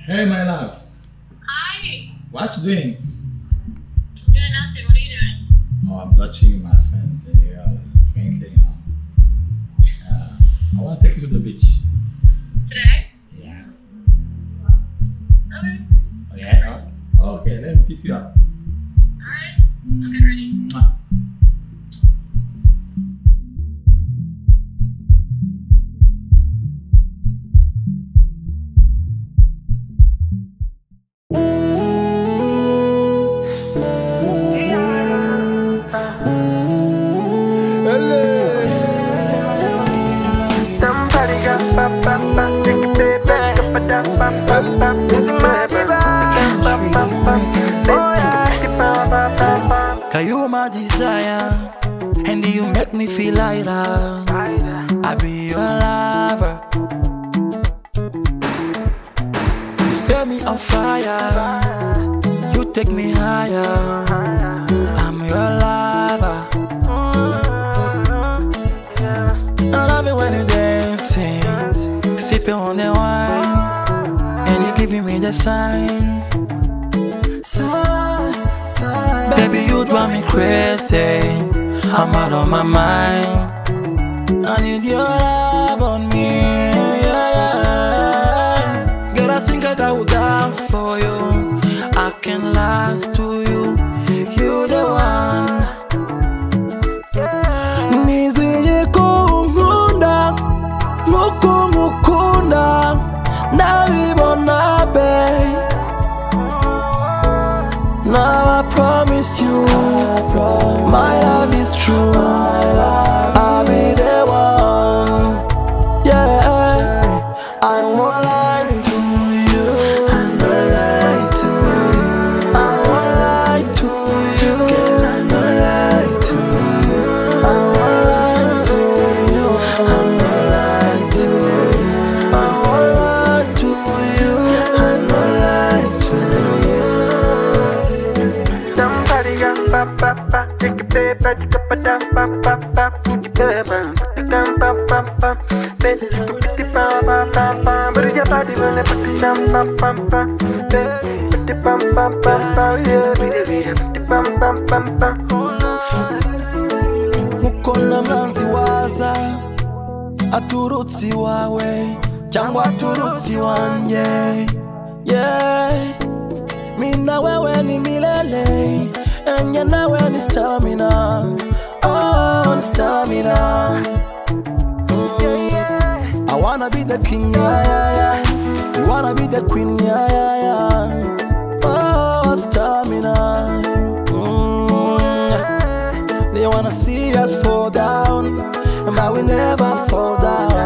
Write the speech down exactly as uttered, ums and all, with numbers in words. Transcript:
Hey, my love. Hi. What you doing? I'm doing nothing. What are you doing? Oh, I'm watching my friends here, drinking. Uh, I want to take you to the beach. Today? Yeah. Okay. Oh, yeah? Oh, okay, let me pick you up. Alright. I'll get ready. Mwah. Cause you my desire, and you make me feel lighter. I be your lover. You set me on fire, you take me higher. I'm your lover. I love it when you dancing, sipping on the wine, and you giving me the sign. Baby, you drive me crazy. I'm out of my mind. I need your love on me. Yeah, yeah. Girl, I think I would die for you. I can lie to you. You the one. Niziye kumunda, muku mukunda, nabibona babe. Now I promise you, my love is true. I'll be the one. Yeah, I won't lie to you. I won't lie to you. I won't lie to you. Girl, I won't lie to you. I won't lie to you. I won't lie to you. I won't lie to you. I won't lie to you. Mukona mlanzi waza aturutsi wawe cyangwa aturutsi wanje. Yeah, mina wewe ni milele, enye nawe ni stamina. Oh, ni stamina. Mm. I wanna be the king, yeah, yeah, yeah. You wanna be the queen, yeah, yeah, yeah. Oh, stamina. Mm. They wanna see us fall down, but we never fall down.